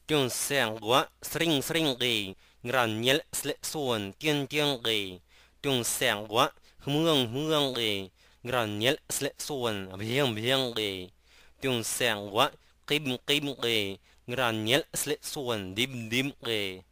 tjun sang quá srin srin ghê ŋral njelʔ slick suun tjun ghê tjun sang quá hmūūŋ ghê ŋral njelʔ slick suun ɦbljүŋ ghê tjun sang quá ghê ŋral njelʔ slick suun dim ghê